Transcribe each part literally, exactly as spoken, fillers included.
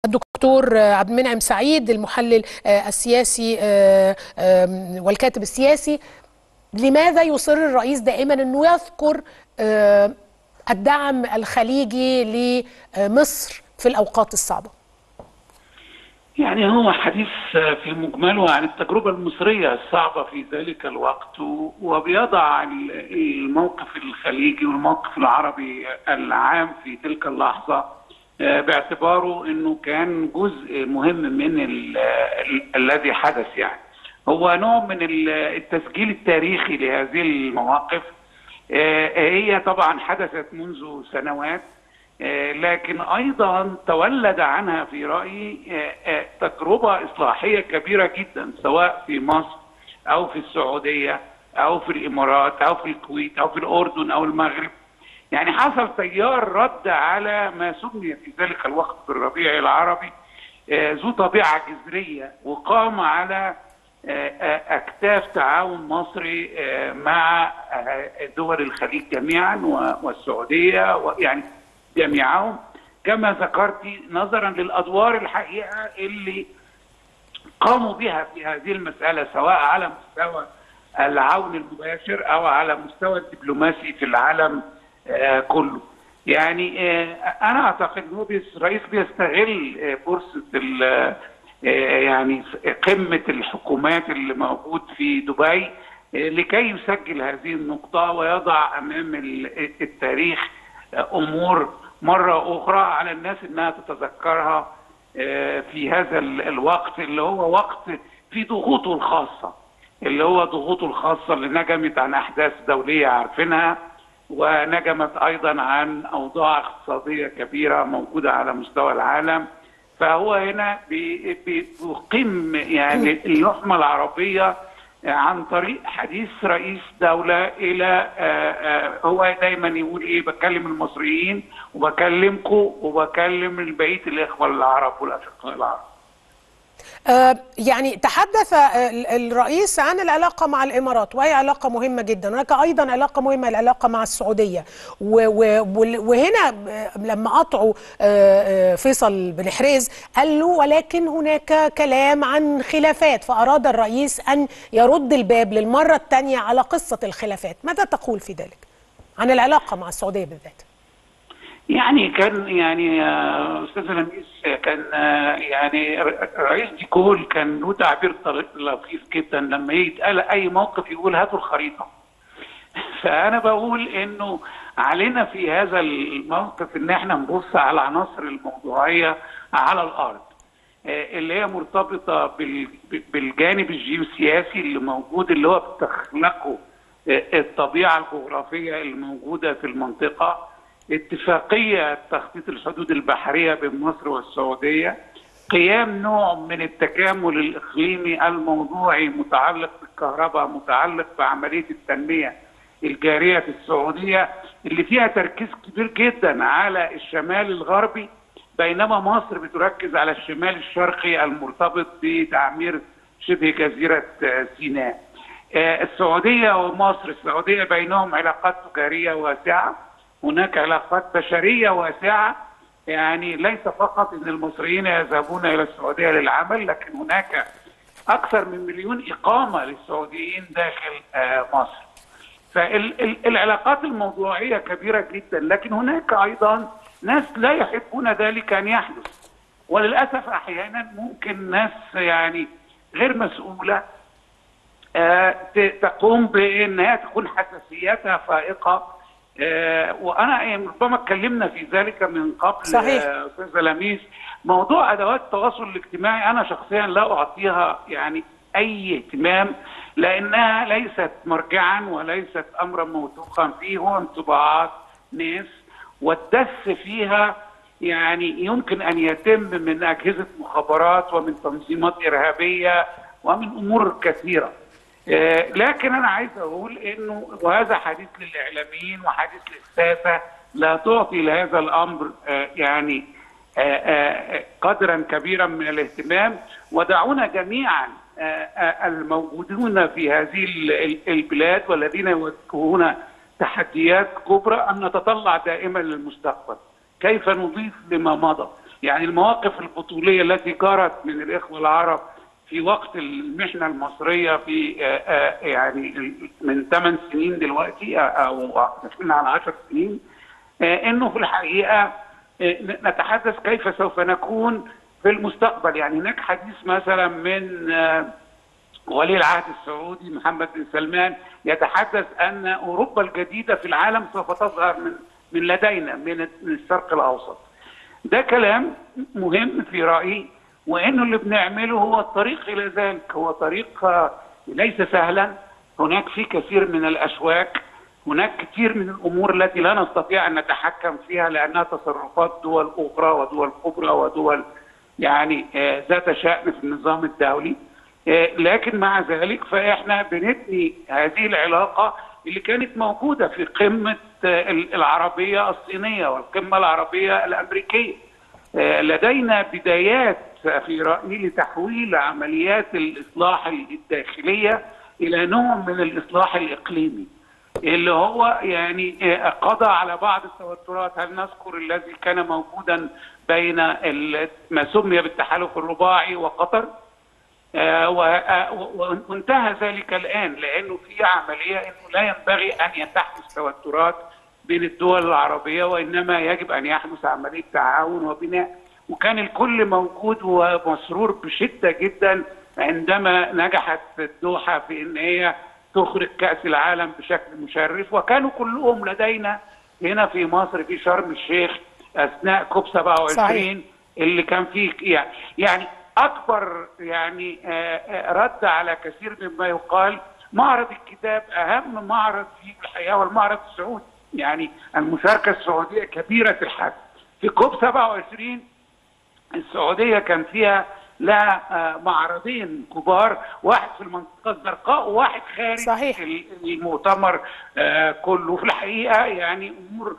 الدكتور عبد المنعم سعيد، المحلل السياسي والكاتب السياسي. لماذا يصر الرئيس دائما أنه يذكر الدعم الخليجي لمصر في الأوقات الصعبة؟ يعني هو حديث في مجمله عن التجربة المصرية الصعبة في ذلك الوقت، وبيضع الموقف الخليجي والموقف العربي العام في تلك اللحظة باعتباره انه كان جزء مهم من ال ال الذي حدث. يعني هو نوع من التسجيل التاريخي لهذه المواقف. هي طبعا حدثت منذ سنوات، لكن ايضا تولد عنها في رايي تجربه اصلاحيه كبيره جدا، سواء في مصر او في السعوديه او في الامارات او في الكويت او في الاردن او المغرب. يعني حصل تيار رد على ما سمي في ذلك الوقت بالربيع العربي ذو طبيعه جذريه، وقام على اكتاف تعاون مصري مع دول الخليج جميعا والسعوديه، يعني جميعهم كما ذكرتي، نظرا للادوار الحقيقه اللي قاموا بها في هذه المساله، سواء على مستوى العون المباشر او على مستوى الدبلوماسي في العالم آه كله. يعني آه انا اعتقد انه الرئيس بيستغل آه فرصه آه يعني قمه الحكومات اللي موجود في دبي آه لكي يسجل هذه النقطه ويضع امام التاريخ آه امور مره اخرى على الناس انها تتذكرها آه في هذا الوقت اللي هو وقت في ضغوطه الخاصه، اللي هو ضغوطه الخاصه اللي نجمت عن احداث دوليه عارفينها، ونجمت ايضا عن اوضاع اقتصاديه كبيره موجوده على مستوى العالم. فهو هنا بيقيم يعني اللحمه العربيه عن طريق حديث رئيس دوله الى هو دايما يقول ايه، بكلم المصريين وبكلمكم وبكلم بقيه الاخوه العرب والاشقاء العرب. آه يعني تحدث الرئيس عن العلاقة مع الإمارات، وهي علاقة مهمة جدا. هناك أيضا علاقة مهمة، العلاقة مع السعودية. وهنا لما قطعوا فيصل بن حريز قال له ولكن هناك كلام عن خلافات، فأراد الرئيس أن يرد الباب للمرة الثانية على قصة الخلافات. ماذا تقول في ذلك عن العلاقة مع السعودية بالذات؟ يعني كان يعني استاذ لميس كان يعني رئيس ديكول كان له تعبير لطيف جدا، لما يتقال اي موقف يقول هاتوا الخريطه. فانا بقول انه علينا في هذا الموقف ان احنا نبص على العناصر الموضوعيه على الارض اللي هي مرتبطه بالجانب الجيوسياسي اللي موجود، اللي هو بتخلقه الطبيعه الجغرافيه الموجوده في المنطقه، اتفاقية تخطيط الحدود البحرية بين مصر والسعودية، قيام نوع من التكامل الإقليمي الموضوعي متعلق بالكهرباء، متعلق بعملية التنمية الجارية في السعودية اللي فيها تركيز كبير جدا على الشمال الغربي، بينما مصر بتركز على الشمال الشرقي المرتبط بتعمير شبه جزيرة سيناء. السعودية ومصر، السعودية بينهم علاقات تجارية واسعة، هناك علاقات بشرية واسعة، يعني ليس فقط ان المصريين يذهبون الى السعودية للعمل، لكن هناك اكثر من مليون اقامة للسعوديين داخل مصر. فالعلاقات الموضوعية كبيرة جدا، لكن هناك ايضا ناس لا يحبون ذلك ان يحدث، وللاسف احيانا ممكن ناس يعني غير مسؤولة تقوم بانها تكون حساسيتها فائقة. آه وانا يعني ربما اتكلمنا في ذلك من قبل. صحيح. استاذ لميس، موضوع ادوات التواصل الاجتماعي انا شخصيا لا اعطيها يعني اي اهتمام، لانها ليست مرجعا وليست امرا موثوقا فيه، هو انطباعات ناس، والدس فيها يعني يمكن ان يتم من اجهزه مخابرات ومن تنظيمات ارهابيه ومن امور كثيره. آه لكن انا عايز اقول انه وهذا حديث للاعلاميين وحديث للساسه، لا تعطي لهذا الامر آه يعني آه آه قدرا كبيرا من الاهتمام، ودعونا جميعا آه آه الموجودون في هذه البلاد والذين يواجهون تحديات كبرى ان نتطلع دائما للمستقبل، كيف نضيف لما مضى، يعني المواقف البطوليه التي جرت من الاخوه العرب في وقت المحنه المصريه في يعني من ثمان سنين دلوقتي او داخلين على عشر سنين، انه في الحقيقه نتحدث كيف سوف نكون في المستقبل. يعني هناك حديث مثلا من ولي العهد السعودي محمد بن سلمان يتحدث ان اوروبا الجديده في العالم سوف تظهر من من لدينا من الشرق الاوسط. ده كلام مهم في رايي، وانه اللي بنعمله هو الطريق الى ذلك، هو طريق ليس سهلا. هناك في كثير من الاشواك، هناك كثير من الامور التي لا نستطيع ان نتحكم فيها لانها تصرفات دول اخرى ودول كبرى ودول يعني ذات شأن في النظام الدولي. لكن مع ذلك فاحنا بنبني هذه العلاقه اللي كانت موجوده في قمه العربيه الصينيه والقمه العربيه الامريكيه. لدينا بدايات في رايي لتحويل عمليات الاصلاح الداخليه الى نوع من الاصلاح الاقليمي، اللي هو يعني قضى على بعض التوترات. هل نذكر الذي كان موجودا بين ما سمي بالتحالف الرباعي وقطر؟ آه وانتهى ذلك الآن، لأنه في عملية أنه لا ينبغي أن تحدث توترات بين الدول العربية، وإنما يجب أن يحدث عملية تعاون وبناء. وكان الكل موجود ومسرور بشدة جدا عندما نجحت الدوحة في أن هي تخرج كأس العالم بشكل مشرف، وكانوا كلهم لدينا هنا في مصر في شرم الشيخ أثناء كوب سبعة وعشرين اللي كان فيه يعني أكبر يعني رد على كثير مما يقال. معرض الكتاب أهم معرض في الحياة والمعرض السعودي، يعني المشاركة السعودية كبيرة الحجم. في كوب سبعة وعشرين السعودية كان فيها لها معرضين كبار، واحد في المنطقة الزرقاء وواحد خارج صحيح. المؤتمر كله. في الحقيقة يعني أمور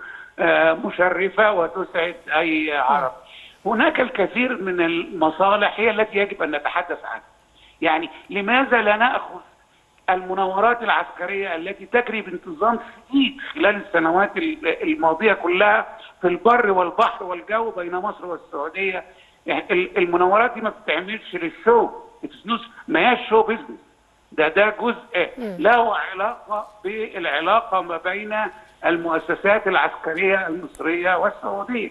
مشرفة وتسعد أي عرب. هناك الكثير من المصالح هي التي يجب أن نتحدث عنها. يعني لماذا لا نأخذ المناورات العسكرية التي تجري بانتظام شديد خلال السنوات الماضية كلها في البر والبحر والجو بين مصر والسعودية؟ المناورات دي ما بتتعملش للشو، ما هياش شو بيزنس، ده ده جزء له علاقة بالعلاقة ما بين المؤسسات العسكرية المصرية والسعودية.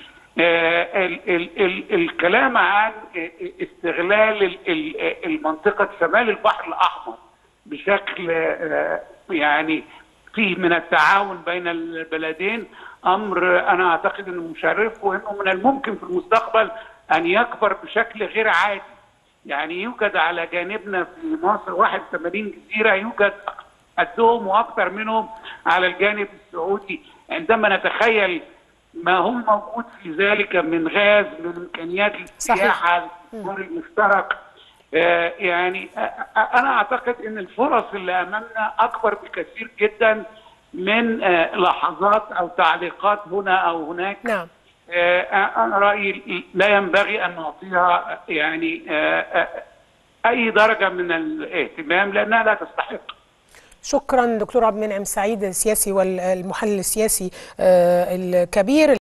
آه ال ال ال الكلام عن استغلال المنطقة شمال البحر الأحمر بشكل آه يعني فيه من التعاون بين البلدين أمر أنا أعتقد أنه مشرف، وأنه من الممكن في المستقبل أن يكبر بشكل غير عادي. يعني يوجد على جانبنا في مصر واحد وثمانين جزيرة، يوجد قدهم وأكثر منهم على الجانب السعودي. عندما نتخيل ما هو موجود في ذلك من غاز، من إمكانيات السياحة، الاستثمار المشترك، آه يعني آه أنا أعتقد أن الفرص اللي أمامنا أكبر بكثير جدا من آه لحظات أو تعليقات هنا أو هناك. نعم. آه أنا رأيي لا ينبغي أن نعطيها يعني آه آه أي درجة من الاهتمام لأنها لا تستحق. شكرا دكتور عبد المنعم سعيد، السياسي والمحلل السياسي الكبير.